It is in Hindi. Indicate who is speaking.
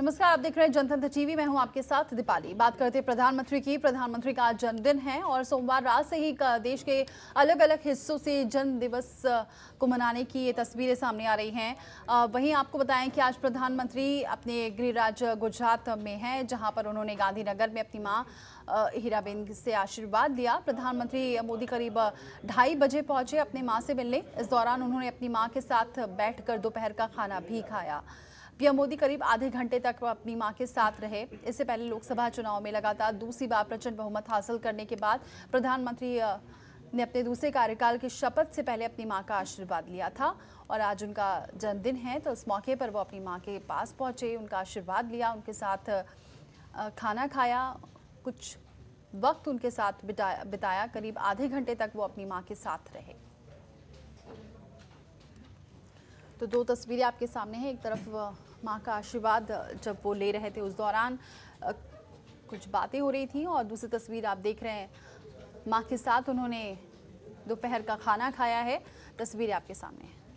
Speaker 1: नमस्कार, आप देख रहे हैं जनतंत्र टीवी। मैं हूं आपके साथ दीपाली। बात करते हैं प्रधानमंत्री की। प्रधानमंत्री का जन्मदिन है और सोमवार रात से ही देश के अलग अलग हिस्सों से जन्म दिवस को मनाने की ये तस्वीरें सामने आ रही हैं। वहीं आपको बताएं कि आज प्रधानमंत्री अपने गृह राज्य गुजरात में हैं, जहां पर उन्होंने गांधीनगर में अपनी मां हीराबेन से आशीर्वाद लिया। प्रधानमंत्री मोदी करीब 2:30 बजे पहुंचे अपनी मां से मिलने। इस दौरान उन्होंने अपनी मां के साथ बैठकर दोपहर का खाना भी खाया। पीएम मोदी करीब आधे घंटे तक अपनी मां के साथ रहे। इससे पहले लोकसभा चुनाव में लगातार दूसरी बार प्रचंड बहुमत हासिल करने के बाद प्रधानमंत्री ने अपने दूसरे कार्यकाल की शपथ से पहले अपनी मां का आशीर्वाद लिया था और आज उनका जन्मदिन है, तो इस मौके पर वो अपनी मां के पास पहुंचे, उनका आशीर्वाद लिया, उनके साथ खाना खाया, कुछ वक्त उनके साथ बिताया। करीब आधे घंटे तक वो अपनी मां के साथ रहे। तो दो तस्वीरें आपके सामने हैं। एक तरफ मां का आशीर्वाद जब वो ले रहे थे उस दौरान कुछ बातें हो रही थी, और दूसरी तस्वीर आप देख रहे हैं मां के साथ उन्होंने दोपहर का खाना खाया है। तस्वीरें आपके सामने हैं।